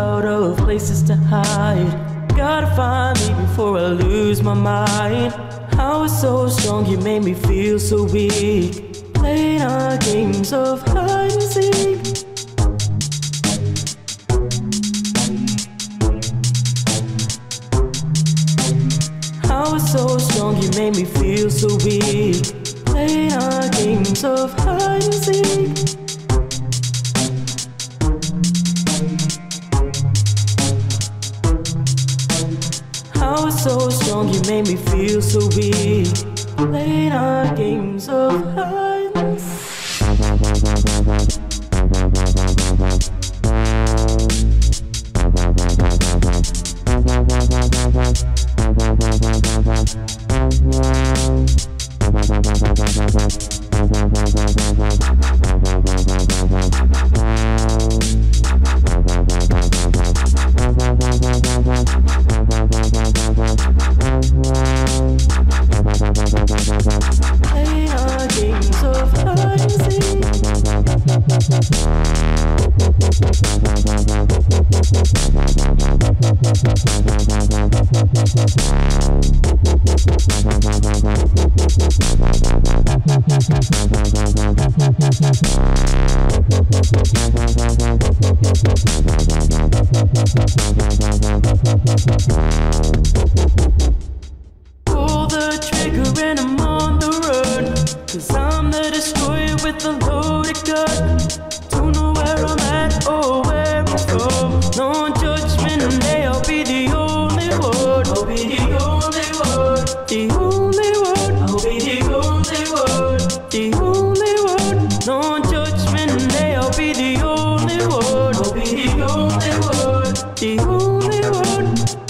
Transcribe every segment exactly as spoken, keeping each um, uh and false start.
out of places to hide. Gotta find me before I lose my mind. I was so strong, you made me feel so weak. Playing our games of hide and seek. I was so strong, you made me feel so weak. Playing our games of hide and seek. I was so strong, you made me feel so weak. Playing our games of hide and seek. Playing our games of hide and seek. Pull the trigger and I'm on the run, 'cause I'm the destroyer with the loaded gun. Don't know where I'm at or where I'm from. No judgment and they'll be the only one. I'll be the only one. The only one. I'll be the only one. The only one. No judgment and they'll be the only one. I'll be the only one. The only one.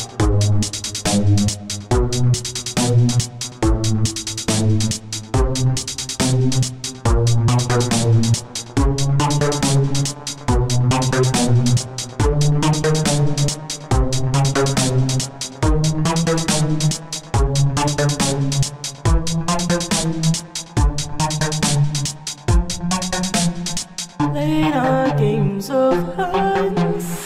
Playing our games of hide and seek.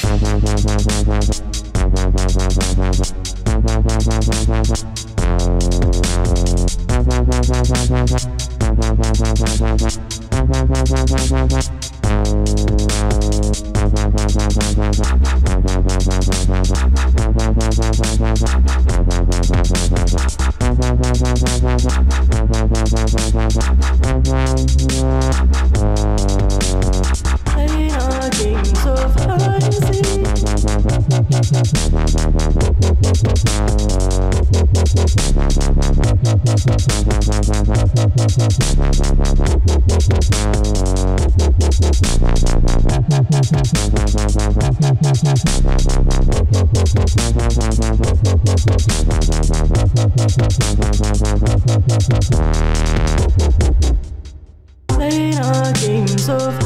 Playing our games of hide and seek. Playing our games of